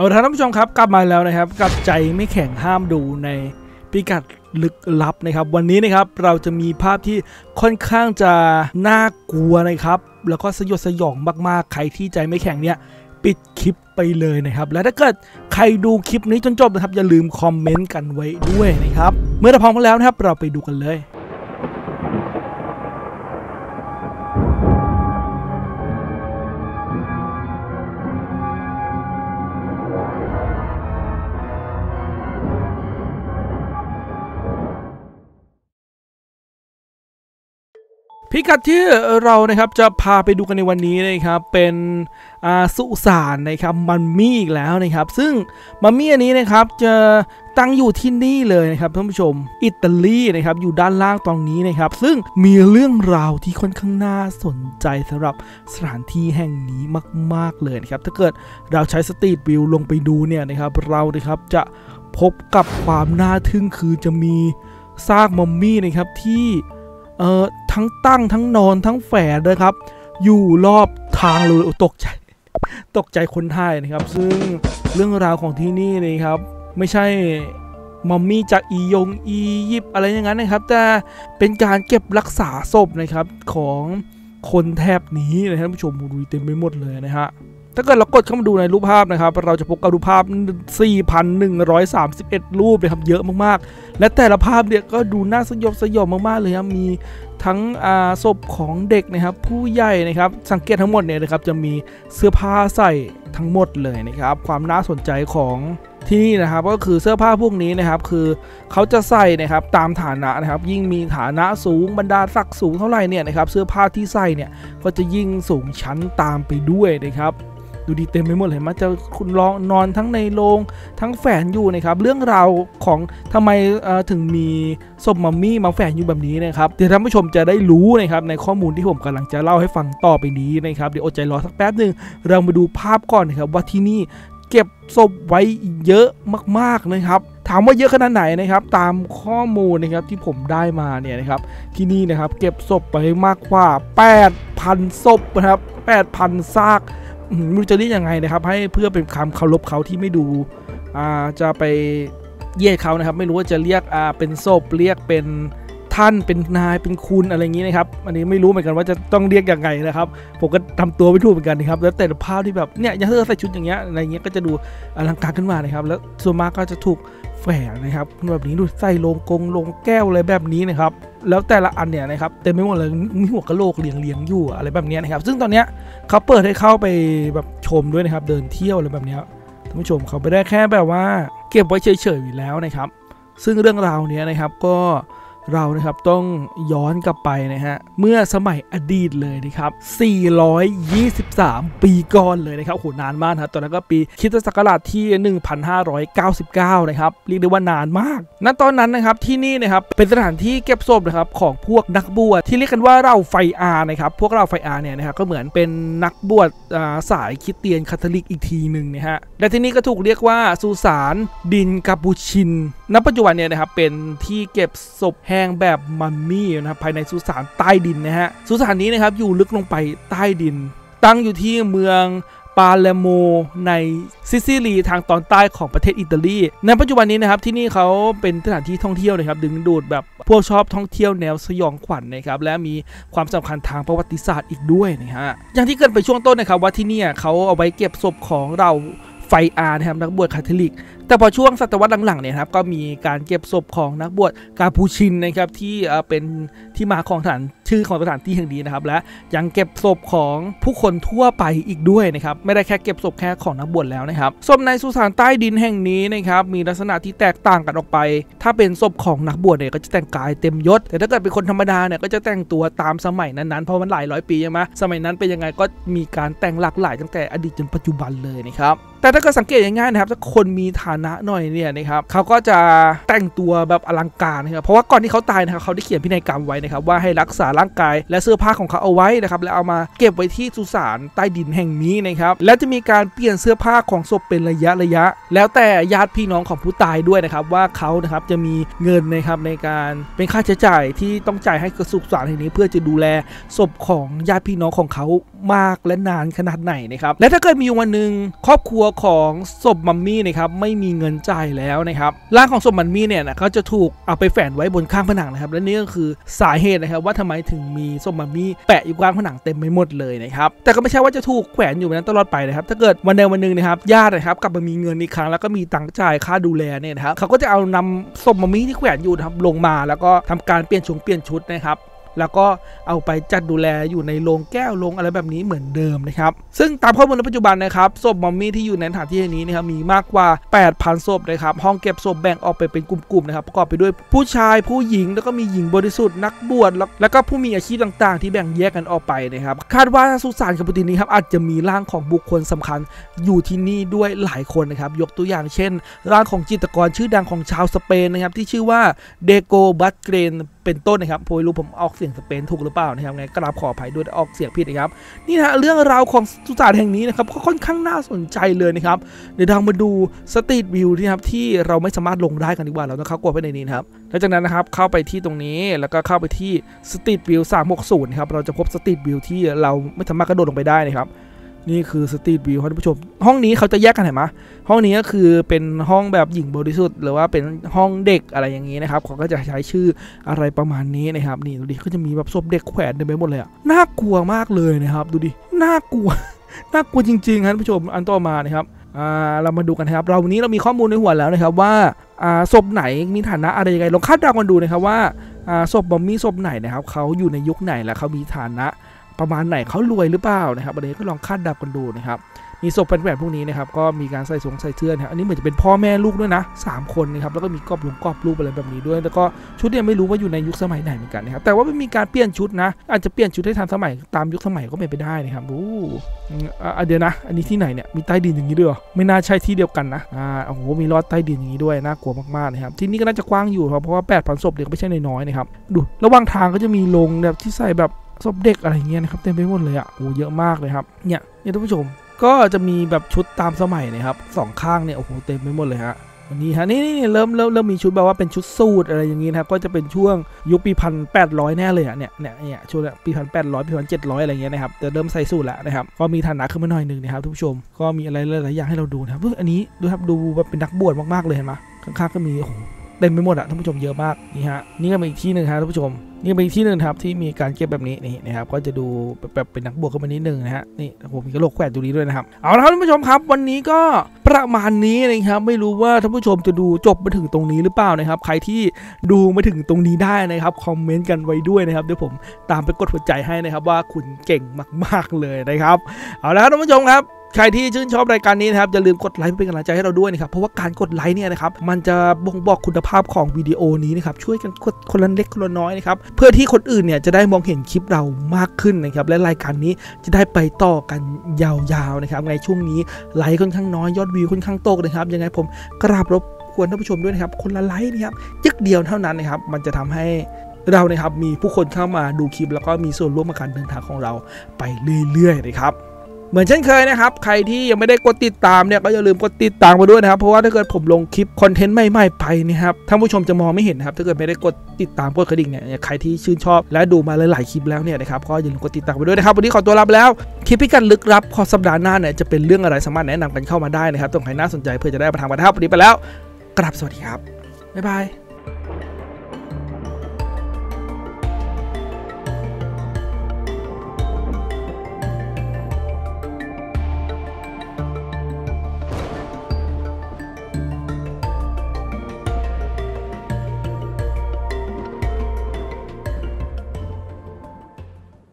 เอาท่านผู้ชมครับกลับมาแล้วนะครับกับใจไม่แข็งห้ามดูในพิกัดลึกลับนะครับวันนี้นะครับเราจะมีภาพที่ค่อนข้างจะน่ากลัวนะครับแล้วก็สยดสยองมากๆใครที่ใจไม่แข็งเนี่ยปิดคลิปไปเลยนะครับและถ้าเกิดใครดูคลิปนี้จนจบนะครับอย่าลืมคอมเมนต์กันไว้ด้วยนะครับเมื่อเราพร้อมแล้วนะครับเราไปดูกันเลยพิกัดที่เรานะครับจะพาไปดูกันในวันนี้นะครับเป็นสุสานนะครับมัมมี่อีกแล้วนะครับซึ่งมัมมี่อันนี้นะครับจะตั้งอยู่ที่นี่เลยนะครับท่านผู้ชมอิตาลีนะครับอยู่ด้านล่างตรงนี้นะครับซึ่งมีเรื่องราวที่ค่อนข้างน่าสนใจสำหรับสถานที่แห่งนี้มากๆเลยนะครับถ้าเกิดเราใช้สตรีทวิวลงไปดูเนี่ยนะครับเรานะครับจะพบกับความน่าทึ่งคือจะมีซากมัมมี่นะครับที่ทั้งตั้งทั้งนอนทั้งแฝดนะครับอยู่รอบทางเลยตกใจคนไทยนะครับซึ่งเรื่องราวของที่นี่นะครับไม่ใช่มัมมี่จากอียิปต์อะไรอย่างนั้นนะครับแต่เป็นการเก็บรักษาศพนะครับของคนแถบนี้นะครับท่านผู้ชมดูเต็มไปหมดเลยนะฮะถ้าเกิดเรากดเข้ามาดูในรูปภาพนะครับเราจะพบกับรูปภาพ 4,131 รูปนะครับเยอะมากๆและแต่ละภาพเนี่ยก็ดูน่าสยดสยองมากๆเลยครับมีทั้งศพของเด็กนะครับผู้ใหญ่นะครับสังเกตทั้งหมดเนี่ยนะครับจะมีเสื้อผ้าใส่ทั้งหมดเลยนะครับความน่าสนใจของที่นี่นะครับก็คือเสื้อผ้าพวกนี้นะครับคือเขาจะใส่นะครับตามฐานะนะครับยิ่งมีฐานะสูงบรรดาศักดิ์สูงเท่าไหร่เนี่ยนะครับเสื้อผ้าที่ใส่เนี่ยก็จะยิ่งสูงชั้นตามไปด้วยนะครับดูดีเต็มไปหมดเลยมันจะคุณลองนอนทั้งในโรงทั้งแฝงอยู่นะครับเรื่องราวของทำไมถึงมีศพมัมมี่มาแฝงอยู่แบบนี้นะครับเดี๋ยวท่านผู้ชมจะได้รู้นะครับในข้อมูลที่ผมกำลังจะเล่าให้ฟังต่อไปนี้นะครับเดี๋ยวอดใจรอสักแป๊บหนึ่งเรามาดูภาพก่อนนะครับว่าที่นี่เก็บศพไว้เยอะมากๆนะครับถามว่าเยอะขนาดไหนนะครับตามข้อมูลนะครับที่ผมได้มาเนี่ยนะครับที่นี่นะครับเก็บศพไปมากกว่า 8,000 ศพนะครับ 8,000 ซากไม่รู้จะเรียกยังไงนะครับให้เพื่อเป็นคำเคารพเขาที่ไม่ดูจะไปเยียดเขานะครับไม่รู้ว่าจะเรียกเป็นศพเรียกเป็นท่านเป็นนายเป็นคุณอะไรอย่างนี้นะครับอันนี้ไม่รู้เหมือนกันว่าจะต้องเรียกยังไงนะครับผมก็ทำตัวไม่ถูกเหมือนกันนะครับแล้วแต่ภาพที่แบบเนี่ยยังใส่ชุดอย่างเงี้ยอะไรเงี้ยก็จะดูอลังการขึ้นมานะครับแล้วส่วนมากก็จะถูกแฝงนะครับแบบนี้ดูใส่โลงแก้วอะไรแบบนี้นะครับแล้วแต่ละอันเนี่ยนะครับเต็มไปหมดเลยมีหัวกะโหลกเลี้ยงอยู่อะไรแบบนี้นะครับซึ่งตอนเนี้ยเขาเปิดให้เข้าไปแบบชมด้วยนะครับเดินเที่ยวอะไรแบบนี้ท่านผู้ชมเขาไม่ได้แค่แบบว่าเก็บไว้เฉยๆอยู่แล้วนะครับซึ่งเรื่องราวเนี้ยนะครับก็เรานะครับต้องย้อนกลับไปนะฮะเมื่อสมัยอดีตเลยนะครับ423 ปีก่อนเลยนะครับโหนานมากนะตอนนั้นก็ปีคริสตศักราชที่ 1599 นะครับเรียกได้ว่านานมากณตอนนั้นนะครับที่นี่นะครับเป็นสถานที่เก็บศพนะครับของพวกนักบวชที่เรียกกันว่าเราไฟอานะครับพวกเราไฟอาเนี่ยนะครับก็เหมือนเป็นนักบวชสายคริสเตียนคาทอลิกอีกทีหนึ่งนะฮะและที่นี่ก็ถูกเรียกว่าสุสานดินกาปูชินณปัจจุบันเนี่ยนะครับเป็นที่เก็บศพแห้งแบบมัมมี่นะครับภายในสุสานใต้ดินนะฮะสุสานนี้นะครับอยู่ลึกลงไปใต้ดินตั้งอยู่ที่เมืองปาเลโมในซิซิลีทางตอนใต้ของประเทศอิตาลีในปัจจุบันนี้นะครับที่นี่เขาเป็นสถานที่ท่องเที่ยวนะครับดึงดูดแบบพวกชอบท่องเที่ยวแนวสยองขวัญนะครับและมีความสำคัญทางประวัติศาสตร์อีกด้วยนะฮะอย่างที่เกิดไปช่วงต้นนะครับว่าที่นี่เขาเอาไว้เก็บศพของเราไฟอานะครับนักบวชคาทอลิกแต่พอช่วงศตวรรษหลังๆเนี่ยครับก็มีการเก็บศพของนักบวชกาปูชินนะครับที่เป็นที่มาของชื่อของสถานที่แห่งนี้นะครับและยังเก็บศพของผู้คนทั่วไปอีกด้วยนะครับไม่ได้แค่เก็บศพแค่ของนักบวชแล้วนะครับศพในสุสานใต้ดินแห่งนี้นะครับมีลักษณะที่แตกต่างกันออกไปถ้าเป็นศพของนักบวชเนี่ยก็จะแต่งกายเต็มยศแต่ถ้าเกิดเป็นคนธรรมดาเนี่ยก็จะแต่งตัวตามสมัยนั้นๆเพราะมันหลายร้อยปีใช่ไหมสมัยนั้นเป็นยังไงก็มีการแต่งหลากหลายตั้งแต่อดีตจนปัจจุบันเลยนะครับแต่ถ้าเกิดสังเกตง่ายๆนะครับถ้าคนมีฐานะหน่อยเนี่ยนะครับเขาก็จะแต่งตัวแบบอลังการนะครับเพราะว่าก่อนที่เขาตายนะครับเขาได้เขียนพินัยกรรมไว้นะครับว่าให้รักษาร่างกายและเสื้อผ้าของเขาเอาไว้นะครับแล้วเอามาเก็บไว้ที่สุสานใต้ดินแห่งนี้นะครับและจะมีการเปลี่ยนเสื้อผ้าของศพเป็นระยะแล้วแต่ญาติพี่น้องของผู้ตายด้วยนะครับว่าเขานะครับจะมีเงินนะครับในการเป็นค่าใช้จ่ายที่ต้องจ่ายให้กับสุสานแห่งนี้เพื่อจะดูแลศพของญาติพี่น้องของเขามากและนานขนาดไหนนะครับและถ้าเกิดมีวันหนึ่งครอบครัวของศพมัมมี่นะครับไม่มีเงินจ่ายแล้วนะครับร่างของศพมัมมี่เนี่ยนะเขาจะถูกเอาไปแฝงไว้บนข้างผนังนะครับและนี่ก็คือสาเหตุนะครับว่าทำไมถึงมีศพมัมมี่แปะอยู่กลางผนังเต็มไปหมดเลยนะครับแต่ก็ไม่ใช่ว่าจะถูกแขวนอยู่นั้นตลอดไปนะครับถ้าเกิดวันใดวันหนึ่งนะครับญาตินะครับกลับมามีเงินอีกครั้งแล้วก็มีตังค์จ่ายค่าดูแลเนี่ยนะครับเขาก็จะเอานำศพมัมมี่ที่แขวนอยู่นะครับลงมาแล้วก็ทำการเปลี่ยนชุดนะครับแล้วก็เอาไปจัดดูแลอยู่ในโรงแก้วโรงอะไรแบบนี้เหมือนเดิมนะครับซึ่งตามข้อมูลในปัจจุบันนะครับศพมัมมี่ที่อยู่ในสถานที่นี้นะครับมีมากกว่า 8,000 ศพนะครับห้องเก็บศพแบ่งออกไปเป็นกลุ่มๆนะครับประกอบไปด้วยผู้ชายผู้หญิงแล้วก็มีหญิงบริสุทธิ์นักบวชแล้วก็ผู้มีอาชีพต่างๆที่แบ่งแยกกันออกไปนะครับคาดว่าสุสานคาปูตินี้ครับอาจจะมีร่างของบุคคลสำคัญอยู่ที่นี่ด้วยหลายคนนะครับยกตัวอย่างเช่นร่างของจิตรกรชื่อดังของชาวสเปนนะครับที่ชื่อว่าเดโกบัตเกรนเป็นต้นนะครับผมไม่รู้ผมออกเสียงสเปนถูกหรือเปล่านะครับไงกราบขออภัยด้วยออกเสียงผิดนะครับนี่นะเรื่องราวของสุสานแห่งนี้นะครับก็ค่อนข้างน่าสนใจเลยนะครับเดี๋ยวเรามาดูสตรีทวิวนะครับที่เราไม่สามารถลงได้กันดีกว่าเราต้องเข้ากดไปในนี้นะครับแล้วจากนั้นนะครับเข้าไปที่ตรงนี้แล้วก็เข้าไปที่สตรีทวิว360ครับเราจะพบสตรีทวิวที่เราไม่สามารถกระโดดลงไปได้นะครับนี่คือสตรีทวิวท่านผู้ชมห้องนี้เขาจะแยกกันเห็นไหมห้องนี้ก็คือเป็นห้องแบบหญิงบริสุทธิ์หรือว่าเป็นห้องเด็กอะไรอย่างนี้นะครับเขาก็จะใช้ชื่ออะไรประมาณนี้นะครับนี่ดูดิก็จะมีแบบศพเด็กแขวนเต็มไปหมดเลยอะน่ากลัวมากเลยนะครับดูดิน่ากลัว น่ากลัวจริงๆครับท่านผู้ชมอันต่อมานะครับเรามาดูกันครับวันนี้เรามีข้อมูลในหัวแล้วนะครับว่าศพไหนมีฐานะอะไรยังไงลองคาดเดากันดูนะครับว่าศพมัมมี่ศพไหนนะครับเขาอยู่ในยุคไหนและเขามีฐานะประมาณไหนเขารวยหรือเปล่านะครับวันนี้ก็ลองคาดเดากันดูนะครับมีศพเป็นแบบพวกนี้นะครับก็มีการใส่เสื้อนะครับอันนี้เหมือนจะเป็นพ่อแม่ลูกด้วยนะ3 คนนะครับแล้วก็มีกรอบรูปอะไรแบบนี้ด้วยแล้วก็ชุดเนี่ยไม่รู้ว่าอยู่ในยุคสมัยไหนเหมือนกันนะครับแต่ว่าไม่มีการเปลี่ยนชุดนะอาจจะเปลี่ยนชุดให้ทันสมัยตามยุคสมัยก็เป็นไปได้นะครับเดี๋ยวนะอันนี้ที่ไหนเนี่ยมีใต้ดินอย่างนี้ด้วยไม่น่าใช่ที่เดียวกันนะโอ้โหมีรอดใต้ดินอย่างนี้ด้วยน่ากลัวมากๆนะครับที่นี่ก็น่าจะกว้างอยู่เพราะว่า 8,000 ศพเด็กไม่ใช่น้อยๆนะครับดูระหว่างทางก็จะมีโรงแบบที่ใส่แบบศพเด็กอะไรเงี้ยนะครับเต็มไปหมดเลยอ่ะโอ้เยอะมากเลยครับเนี่ยท่านผู้ชมก็จะมีแบบชุดตามสมัยนะครับ2 ข้างเนี่ยโอ้โหเต็มไปหมดเลยฮะวันนี้ฮะนี่เริ่มมีชุดแบบว่าเป็นชุดสูทอะไรอย่างงี้นะครับก็จะเป็นช่วงยุคปี 1800 แน่เลยอ่ะเนี่ยช่วงปี 1800 ปี 1700 อะไรเงี้ยนะครับจะเริ่มใส่สูทแล้วนะครับก็มีฐานะขึ้นมาหน่อยนึงนะครับทุกผู้ชมก็มีอะไรหลายอย่างให้เราดูนะครับอันนี้ดูครับดูแบบเป็นนักบวชมากๆเลยเห็นไหมข้างๆก็มีโอ้โหเต็มไปหมดอ่ะท่านผู้ชมเยอะมากนี่ฮะนี่ก็เป็นอีกที่นึงครับท่านผู้ชมนี่เป็นอีกที่นึงครับที่มีการเก็บแบบนี้นี่นะครับก็จะดูแบบเป็นนักบวชขึ้นมานิดนึงนะฮะนี่ผมมีกระโหลกแขวนตรงนี้ด้วยนะครับเอาละครับท่านผู้ชมครับวันนี้ก็ประมาณนี้นะครับไม่รู้ว่าท่านผู้ชมจะดูจบมาถึงตรงนี้หรือเปล่านะครับใครที่ดูมาถึงตรงนี้ได้นะครับคอมเมนต์กันไว้ด้วยนะครับเดี๋ยวผมตามไปกดหัวใจให้นะครับว่าคุณเก่งมากๆเลยนะครับเอาละครับท่านผู้ชมครับใครที่ชื่นชอบรายการนี้นะครับอย่าลืมกดไลค์เป็นกำลังใจให้เราด้วยนะครับเพราะว่าการกดไลค์เนี่ยนะครับมันจะบ่งบอกคุณภาพของวิดีโอนี้นะครับช่วยกันกดคนละเล็กคนละน้อยนะครับเพื่อที่คนอื่นเนี่ยจะได้มองเห็นคลิปเรามากขึ้นนะครับและรายการนี้จะได้ไปต่อกันยาวๆนะครับในช่วงนี้ไลค์ค่อนข้างน้อยยอดวิวค่อนข้างตกนะครับยังไงผมกราบรบกวนท่านผู้ชมด้วยนะครับคนละไลค์นะครับยึกเดียวเท่านั้นนะครับมันจะทำให้เรานะครับมีผู้คนเข้ามาดูคลิปแล้วก็มีส่วนร่วมในการเดินทางของเราไปเรื่อยๆนะครับเหมือนเช่นเคยนะครับใครที่ยังไม่ได้กดติดตามเนี่ยก็อย่าลืมกดติดตามมาด้วยนะครับเพราะว่าถ้าเกิดผมลงคลิปคอนเทนต์ใหม่ๆไปนะครับท่านผู้ชมจะมองไม่เห็นนะครับถ้าเกิดไม่ได้กดติดตามกดกระดิ่งเนี่ยใครที่ชื่นชอบและดูมาหลายๆคลิปแล้วเนี่ยนะครับก็อย่าลืมกดติดตามไปด้วยนะครับวันนี้ขอตัวลาไปแล้วคลิปพิกัดลึกลับขอสัปดาห์หน้าเนี่ยจะเป็นเรื่องอะไรสามารถแนะนำกันเข้ามาได้นะครับตรงใครน่าสนใจเพื่อจะได้มาทำกันครับวันนี้ไปแล้วกราบสวัสดีครับบ๊ายบาย